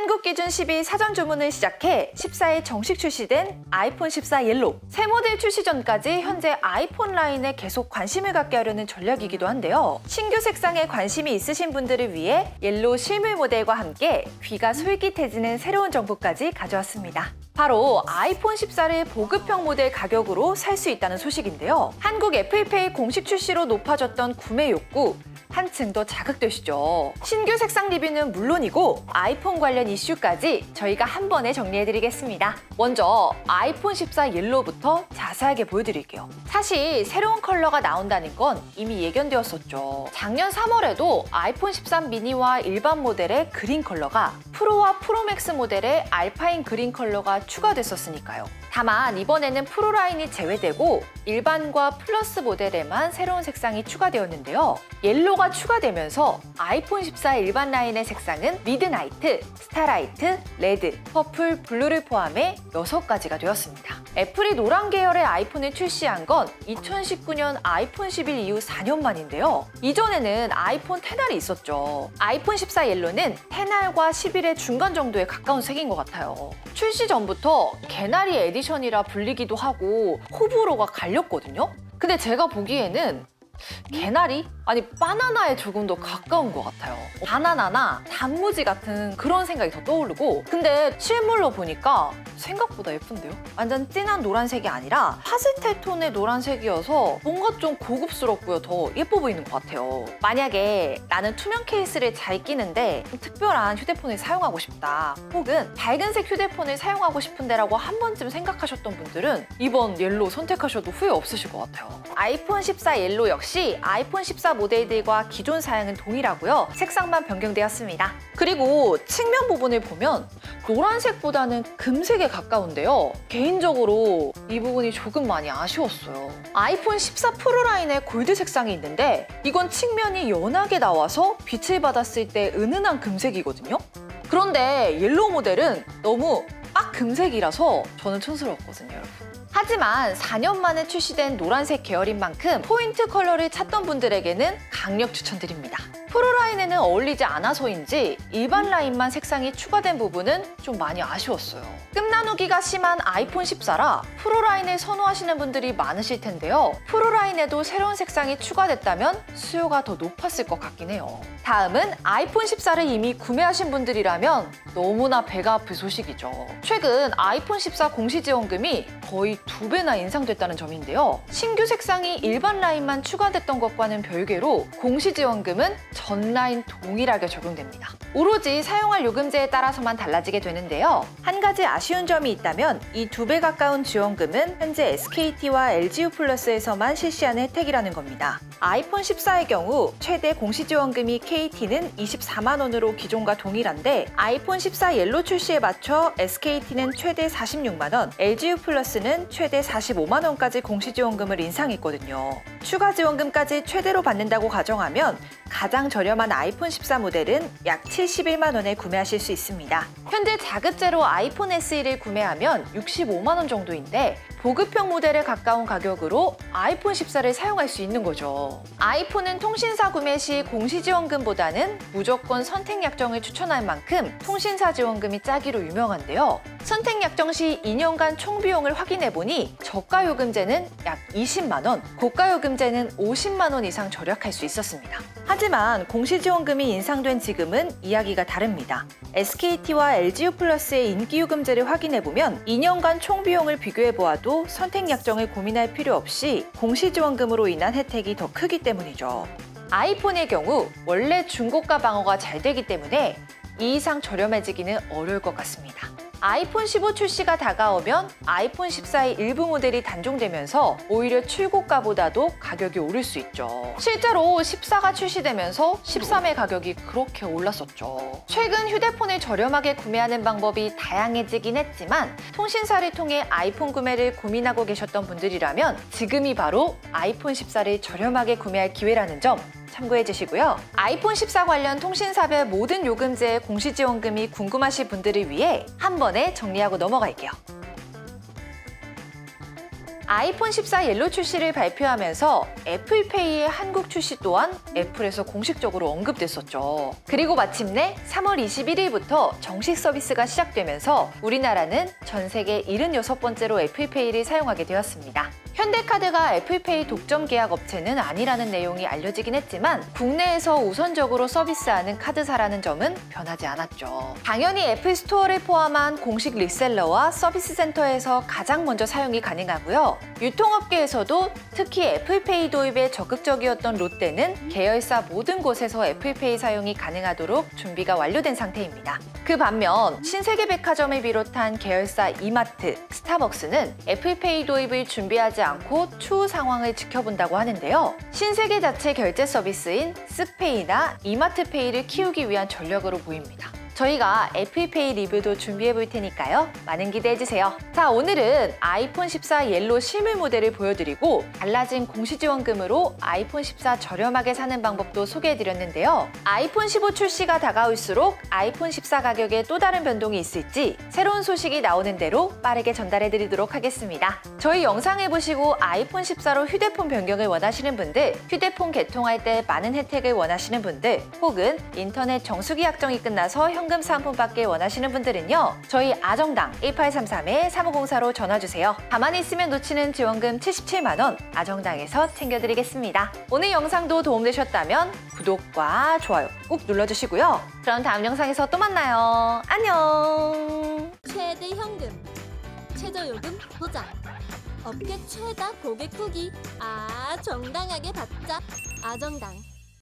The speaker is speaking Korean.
한국 기준 12 사전 주문을 시작해 14일 정식 출시된 아이폰 14 옐로우. 새 모델 출시 전까지 현재 아이폰 라인에 계속 관심을 갖게 하려는 전략이기도 한데요. 신규 색상에 관심이 있으신 분들을 위해 옐로우 실물 모델과 함께 귀가 솔깃해지는 새로운 정보까지 가져왔습니다. 바로 아이폰 14를 보급형 모델 가격으로 살 수 있다는 소식인데요. 한국 애플페이 공식 출시로 높아졌던 구매 욕구 한층 더 자극되시죠. 신규 색상 리뷰는 물론이고 아이폰 관련 이슈까지 저희가 한 번에 정리해드리겠습니다. 먼저 아이폰 14 옐로우부터 자세하게 보여드릴게요. 사실 새로운 컬러가 나온다는 건 이미 예견되었었죠. 작년 3월에도 아이폰 13 미니와 일반 모델의 그린 컬러가 프로와 프로맥스 모델의 알파인 그린 컬러가 추가됐었으니까요. 다만 이번에는 프로 라인이 제외되고 일반과 플러스 모델에만 새로운 색상이 추가되었는데요. 옐로우가 추가되면서 아이폰 14 일반 라인의 색상은 미드나이트, 스타라이트, 레드, 퍼플, 블루를 포함해 6가지가 되었습니다. 애플이 노란 계열의 아이폰을 출시한 건 2019년 아이폰 11 이후 4년 만인데요. 이전에는 아이폰 10R이 있었죠. 아이폰 14 옐로우는 10R과 11의 중간 정도에 가까운 색인 것 같아요. 출시 전부터 개나리 에디션이라 불리기도 하고 호불호가 갈렸거든요. 근데 제가 보기에는 개나리? 아니 바나나에 조금 더 가까운 것 같아요. 바나나나 단무지 같은 그런 생각이 더 떠오르고, 근데 실물로 보니까 생각보다 예쁜데요? 완전 진한 노란색이 아니라 파스텔 톤의 노란색이어서 뭔가 좀 고급스럽고요. 더 예뻐 보이는 것 같아요. 만약에 나는 투명 케이스를 잘 끼는데 특별한 휴대폰을 사용하고 싶다, 혹은 밝은색 휴대폰을 사용하고 싶은데 라고 한 번쯤 생각하셨던 분들은 이번 옐로우 선택하셔도 후회 없으실 것 같아요. 아이폰 14 옐로우 역시 아이폰 14 모델들과 기존 사양은 동일하고요. 색상만 변경되었습니다. 그리고 측면 부분을 보면 노란색보다는 금색에 가까운데요. 개인적으로 이 부분이 조금 많이 아쉬웠어요. 아이폰 14 프로 라인에 골드 색상이 있는데 이건 측면이 연하게 나와서 빛을 받았을 때 은은한 금색이거든요. 그런데 옐로우 모델은 너무 딱 금색이라서 저는 촌스러웠거든요, 여러분. 하지만 4년 만에 출시된 노란색 계열인 만큼 포인트 컬러를 찾던 분들에게는 강력 추천드립니다. 프로 라인에는 어울리지 않아서인지 일반 라인만 색상이 추가된 부분은 좀 많이 아쉬웠어요. 끈 나누기가 심한 아이폰 14라 프로 라인을 선호하시는 분들이 많으실 텐데요. 프로 라인에도 새로운 색상이 추가됐다면 수요가 더 높았을 것 같긴 해요. 다음은 아이폰 14를 이미 구매하신 분들이라면 너무나 배가 아플 소식이죠. 최근 아이폰 14 공시지원금이 거의 2배나 인상됐다는 점인데요. 신규 색상이 일반 라인만 추가됐던 것과는 별개로 공시지원금은 전 라인 동일하게 적용됩니다. 오로지 사용할 요금제에 따라서만 달라지게 되는데요. 한 가지 아쉬운 점이 있다면 이 2배 가까운 지원금은 현재 SKT와 LGU+에서만 실시하는 혜택이라는 겁니다. 아이폰 14의 경우 최대 공시지원금이 KT는 24만 원으로 기존과 동일한데 아이폰 14 옐로우 출시에 맞춰 SKT는 최대 46만 원, LGU+는 최대 45만 원까지 공시지원금을 인상했거든요. 추가 지원금까지 최대로 받는다고 가정하면 가장 저렴한 아이폰 14 모델은 약 71만 원에 구매하실 수 있습니다. 현재 자급제로 아이폰 SE를 구매하면 65만 원 정도인데 보급형 모델에 가까운 가격으로 아이폰 14를 사용할 수 있는 거죠. 아이폰은 통신사 구매 시 공시지원금보다는 무조건 선택약정을 추천할 만큼 통신사 지원금이 짜기로 유명한데요. 선택약정 시 2년간 총비용을 확인해보니 저가 요금제는 약 20만 원, 고가 요금제는 50만 원 이상 절약할 수 있었습니다. 하지만 공시지원금이 인상된 지금은 이야기가 다릅니다. SKT와 LGU+의 인기요금제를 확인해보면 2년간 총비용을 비교해보아도 선택약정을 고민할 필요 없이 공시지원금으로 인한 혜택이 더 크기 때문이죠. 아이폰의 경우 원래 중고가 방어가 잘 되기 때문에 이 이상 저렴해지기는 어려울 것 같습니다. 아이폰 15 출시가 다가오면 아이폰 14의 일부 모델이 단종되면서 오히려 출고가보다도 가격이 오를 수 있죠. 실제로 14가 출시되면서 13의 가격이 그렇게 올랐었죠. 최근 휴대폰을 저렴하게 구매하는 방법이 다양해지긴 했지만 통신사를 통해 아이폰 구매를 고민하고 계셨던 분들이라면 지금이 바로 아이폰 14를 저렴하게 구매할 기회라는 점 참고해 주시고요. 아이폰 14 관련 통신사별 모든 요금제의 공시지원금이 궁금하신 분들을 위해 한 번에 정리하고 넘어갈게요. 아이폰 14 옐로 출시를 발표하면서 애플페이의 한국 출시 또한 애플에서 공식적으로 언급됐었죠. 그리고 마침내 3월 21일부터 정식 서비스가 시작되면서 우리나라는 전 세계 76번째로 애플페이를 사용하게 되었습니다. 현대카드가 애플페이 독점 계약 업체는 아니라는 내용이 알려지긴 했지만 국내에서 우선적으로 서비스하는 카드사라는 점은 변하지 않았죠. 당연히 애플 스토어를 포함한 공식 리셀러와 서비스 센터에서 가장 먼저 사용이 가능하고요. 유통업계에서도 특히 애플페이 도입에 적극적이었던 롯데는 계열사 모든 곳에서 애플페이 사용이 가능하도록 준비가 완료된 상태입니다. 그 반면 신세계백화점을 비롯한 계열사 이마트, 스타벅스는 애플페이 도입을 준비하지 않고 추후 상황을 지켜본다고 하는데요. 신세계 자체 결제 서비스인 쓱페이나 이마트페이를 키우기 위한 전략으로 보입니다. 저희가 애플페이 리뷰도 준비해 볼 테니까요. 많은 기대해 주세요. 자, 오늘은 아이폰 14 옐로 실물 모델을 보여드리고 달라진 공시지원금으로 아이폰 14 저렴하게 사는 방법도 소개해 드렸는데요. 아이폰 15 출시가 다가올수록 아이폰 14 가격에 또 다른 변동이 있을지 새로운 소식이 나오는 대로 빠르게 전달해 드리도록 하겠습니다. 저희 영상을 보시고 아이폰 14로 휴대폰 변경을 원하시는 분들, 휴대폰 개통할 때 많은 혜택을 원하시는 분들, 혹은 인터넷 정수기 약정이 끝나서 현금 사은품 받기 원하시는 분들은요. 저희 아정당 1833-3504로 전화주세요. 가만히 있으면 놓치는 지원금 77만 원 아정당에서 챙겨드리겠습니다. 오늘 영상도 도움되셨다면 구독과 좋아요 꼭 눌러주시고요. 그럼 다음 영상에서 또 만나요. 안녕. 최대 현금, 최저요금 보장, 업계 최다 고객 후기, 정당하게 받자. 아정당.